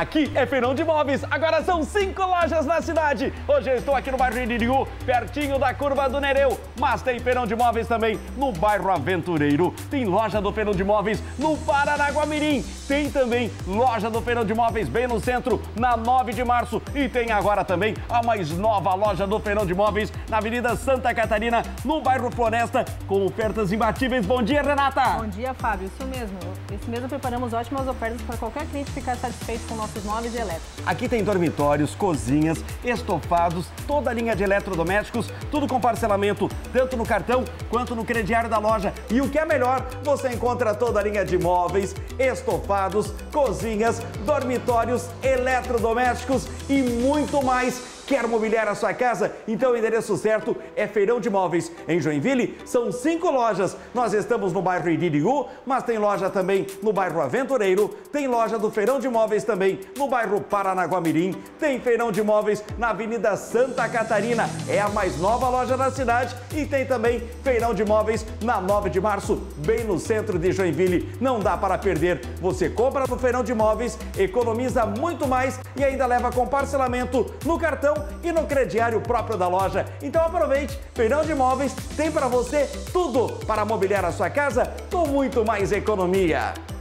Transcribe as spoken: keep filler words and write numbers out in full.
Aqui é Feirão de Móveis, agora são cinco lojas na cidade. Hoje eu estou aqui no bairro Iririú, pertinho da curva do Nereu. Mas tem Feirão de Móveis também no bairro Aventureiro. Tem loja do Feirão de Móveis no Paranaguamirim. Tem também loja do Feirão de Móveis bem no centro, na nove de março. E tem agora também a mais nova loja do Feirão de Móveis na Avenida Santa Catarina, no bairro Floresta, com ofertas imbatíveis. Bom dia, Renata! Bom dia, Fábio. Isso mesmo. Esse mesmo preparamos ótimas ofertas para qualquer cliente ficar satisfeito com nossos móveis e elétricos. Aqui tem dormitórios, cozinhas, estofados, toda a linha de eletrodomésticos, tudo com parcelamento, tanto no cartão quanto no crediário da loja. E o que é melhor, você encontra toda a linha de móveis, estofados, cozinhas, dormitórios, eletrodomésticos e muito mais. Quer mobiliar a sua casa? Então o endereço certo é Feirão de Móveis. Em Joinville, são cinco lojas. Nós estamos no bairro Iririú, mas tem loja também no bairro Aventureiro, tem loja do Feirão de Móveis também no bairro Paranaguamirim, tem Feirão de Móveis na Avenida Santa Catarina, é a mais nova loja da cidade, e tem também Feirão de Móveis na nove de março, bem no centro de Joinville. Não dá para perder. Você compra no Feirão de Móveis, economiza muito mais e ainda leva com parcelamento no cartão e no crediário próprio da loja. Então aproveite, Feirão de Móveis tem para você tudo para mobiliar a sua casa com muito mais economia.